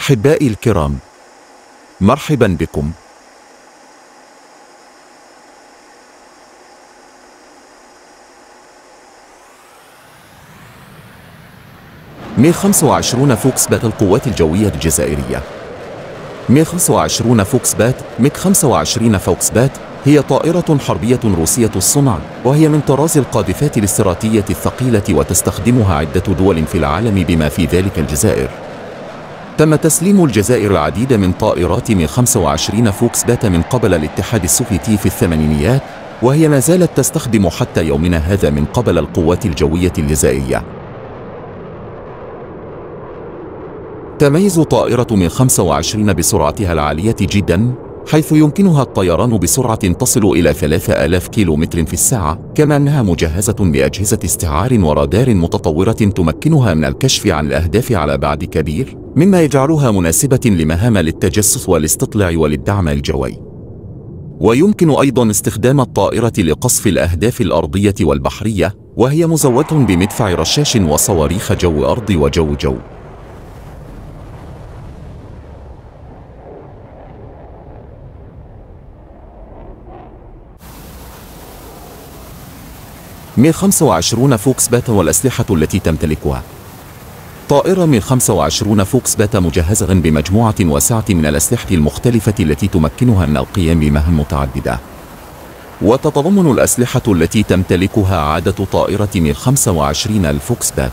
أحبائي الكرام، مرحبا بكم. ميغ 25 فوكس بات القوات الجوية الجزائرية. ميغ 25 فوكس بات ميغ 25 فوكس بات هي طائرة حربية روسية الصنع، وهي من طراز القاذفات الاستراتيجية الثقيلة، وتستخدمها عدة دول في العالم بما في ذلك الجزائر. تم تسليم الجزائر العديد من طائرات ميغ 25 فوكس بات من قبل الاتحاد السوفيتي في الثمانينيات، وهي ما زالت تستخدم حتى يومنا هذا من قبل القوات الجوية الجزائرية. تميز طائرة ميغ 25 بسرعتها العالية جدا، حيث يمكنها الطيران بسرعة تصل إلى 3000 كيلومتر في الساعة، كما أنها مجهزة بأجهزة استعار ورادار متطورة تمكنها من الكشف عن الأهداف على بعد كبير، مما يجعلها مناسبة لمهام للتجسس والاستطلاع وللدعم الجوي. ويمكن أيضا استخدام الطائرة لقصف الأهداف الأرضية والبحرية، وهي مزودة بمدفع رشاش وصواريخ جو أرض وجو جو. ميغ 25 فوكس بات والأسلحة التي تمتلكها. طائرة ميغ 25 فوكس بات مجهزة بمجموعة واسعة من الأسلحة المختلفة التي تمكنها من القيام بمهام متعددة. وتتضمن الأسلحة التي تمتلكها عادة طائرة ميغ 25 الفوكس بات: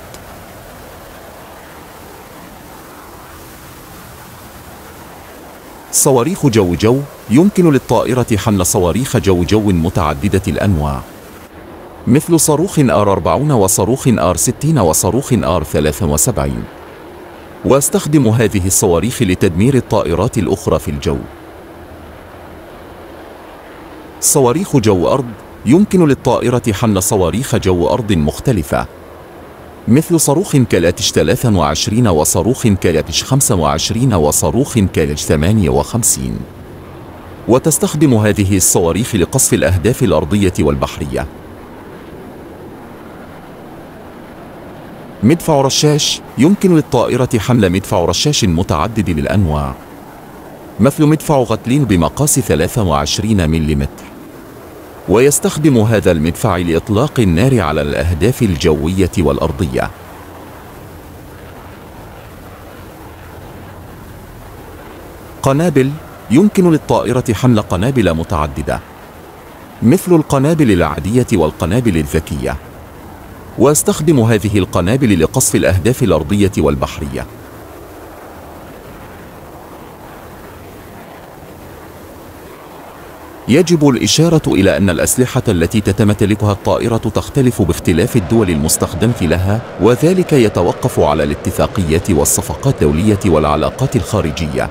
صواريخ جو جو، يمكن للطائرة حمل صواريخ جو جو متعددة الأنواع، مثل صاروخ R40 وصاروخ R60 وصاروخ R73، واستخدم هذه الصواريخ لتدمير الطائرات الأخرى في الجو. صواريخ جو أرض، يمكن للطائرة حمل صواريخ جو أرض مختلفة، مثل صاروخ كالاتش 23 وصاروخ كالاتش 25 وصاروخ كالاتش 58، وتستخدم هذه الصواريخ لقصف الأهداف الأرضية والبحرية. مدفع رشاش، يمكن للطائرة حمل مدفع رشاش متعدد الأنواع، مثل مدفع غتلين بمقاس 23 ملم، ويستخدم هذا المدفع لإطلاق النار على الأهداف الجوية والأرضية. قنابل، يمكن للطائرة حمل قنابل متعددة، مثل القنابل العادية والقنابل الذكية، واستخدم هذه القنابل لقصف الأهداف الأرضية والبحرية. يجب الإشارة إلى أن الأسلحة التي تتمتلكها الطائرة تختلف باختلاف الدول المستخدمة لها، وذلك يتوقف على الاتفاقيات والصفقات الدولية والعلاقات الخارجية.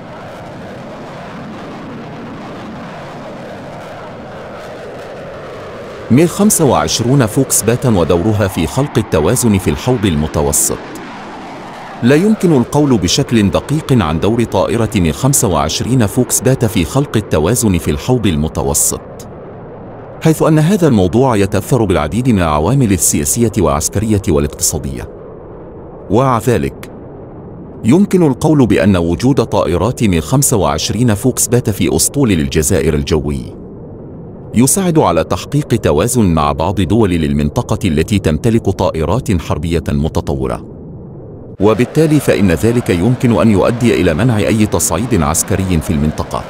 ميغ 25 فوكس بات ودورها في خلق التوازن في الحوض المتوسط. لا يمكن القول بشكل دقيق عن دور طائرة ميغ 25 فوكس بات في خلق التوازن في الحوض المتوسط، حيث أن هذا الموضوع يتأثر بالعديد من العوامل السياسية والعسكرية والاقتصادية. ومع ذلك، يمكن القول بأن وجود طائرات ميغ 25 فوكس بات في أسطول للجزائر الجوي يساعد على تحقيق توازن مع بعض دول المنطقة التي تمتلك طائرات حربية متطورة، وبالتالي فإن ذلك يمكن أن يؤدي إلى منع أي تصعيد عسكري في المنطقة.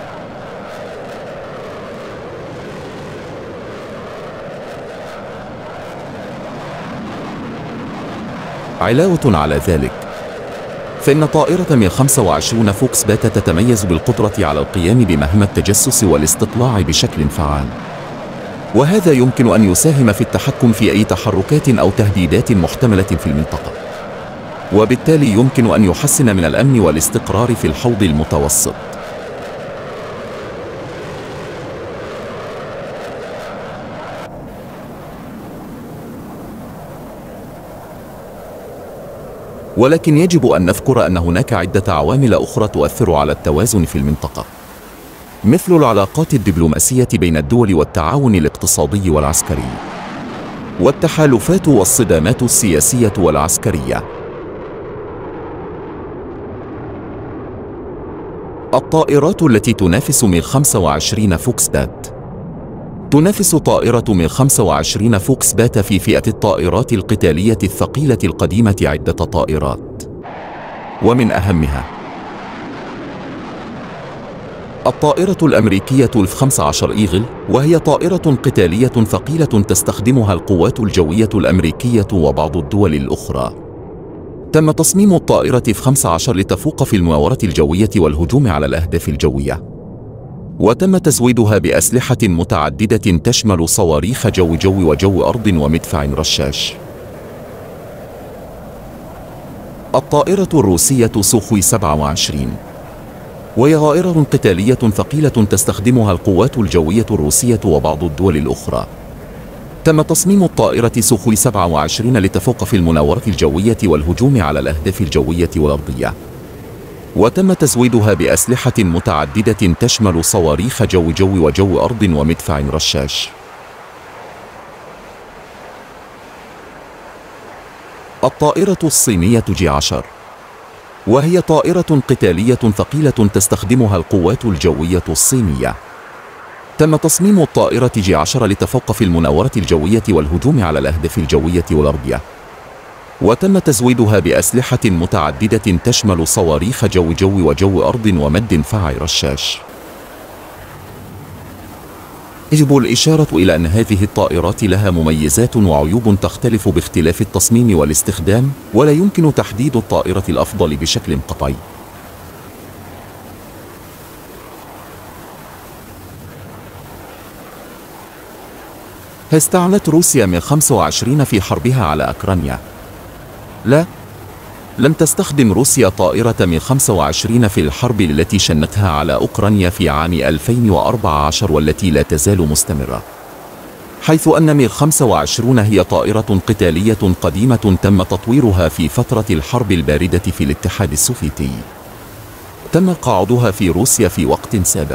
علاوة على ذلك، فإن طائرة ميغ 25 فوكس بات تتميز بالقدرة على القيام بمهام التجسس والاستطلاع بشكل فعال، وهذا يمكن أن يساهم في التحكم في أي تحركات أو تهديدات محتملة في المنطقة، وبالتالي يمكن أن يحسن من الأمن والاستقرار في الحوض المتوسط. ولكن يجب أن نذكر أن هناك عدة عوامل أخرى تؤثر على التوازن في المنطقة، مثل العلاقات الدبلوماسية بين الدول والتعاون الاقتصادي والعسكري، والتحالفات والصدامات السياسية والعسكرية. الطائرات التي تنافس ميغ 25 فوكس بات. تنافس طائرة ميغ 25 فوكس بات في فئة الطائرات القتالية الثقيلة القديمة عدة طائرات، ومن أهمها الطائرة الأمريكية F-15 إيغل، وهي طائرة قتالية ثقيلة تستخدمها القوات الجوية الأمريكية وبعض الدول الأخرى. تم تصميم الطائرة F-15 لتفوق في المناورة الجوية والهجوم على الأهداف الجوية، وتم تزويدها بأسلحة متعددة تشمل صواريخ جو وجو أرض ومدفع رشاش. الطائرة الروسية سوخوي 27، وهي طائرة قتالية ثقيلة تستخدمها القوات الجوية الروسية وبعض الدول الأخرى. تم تصميم الطائرة سوخوي 27 لتفوق في المناورة الجوية والهجوم على الأهداف الجوية والأرضية، وتم تزويدها بأسلحة متعددة تشمل صواريخ جو وجو أرض ومدفع رشاش. الطائرة الصينية J-10، وهي طائرة قتالية ثقيلة تستخدمها القوات الجوية الصينية. تم تصميم الطائرة J-10 لتفوق في المناورة الجوية والهجوم على الأهداف الجوية والأرضية، وتم تزويدها بأسلحة متعددة تشمل صواريخ جو وجو أرض ومدفع رشاش. يجب الإشارة إلى أن هذه الطائرات لها مميزات وعيوب تختلف باختلاف التصميم والاستخدام، ولا يمكن تحديد الطائرة الأفضل بشكل قطعي. هل استعملت روسيا ميغ 25 في حربها على أوكرانيا؟ لا، لم تستخدم روسيا طائرة ميغ 25 في الحرب التي شنتها على أوكرانيا في عام 2014 والتي لا تزال مستمرة، حيث أن ميغ 25 هي طائرة قتالية قديمة تم تطويرها في فترة الحرب الباردة في الاتحاد السوفيتي. تم قاعدها في روسيا في وقت سابق.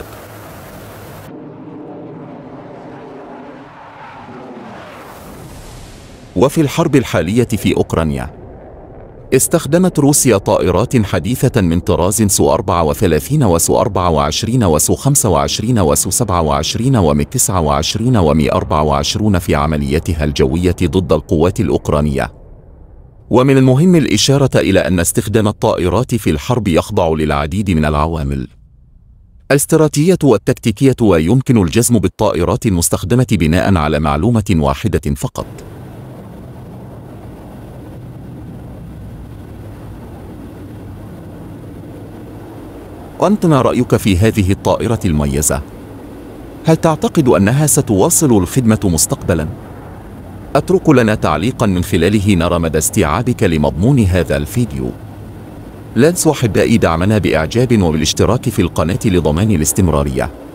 وفي الحرب الحالية في أوكرانيا، استخدمت روسيا طائرات حديثة من طراز سو-34 وسو-24 وسو-25 وسو-27 وميغ-29 ومي-24 في عملياتها الجوية ضد القوات الأوكرانية. ومن المهم الإشارة إلى أن استخدام الطائرات في الحرب يخضع للعديد من العوامل الاستراتيجية والتكتيكية، ويمكن الجزم بالطائرات المستخدمة بناء على معلومة واحدة فقط. أنت ما رأيك في هذه الطائرة المميزة؟ هل تعتقد أنها ستواصل الخدمة مستقبلاً؟ أترك لنا تعليقاً من خلاله نرى مدى استيعابك لمضمون هذا الفيديو. لا تنسوا أحبائي دعمنا بإعجاب وبالاشتراك في القناة لضمان الاستمرارية.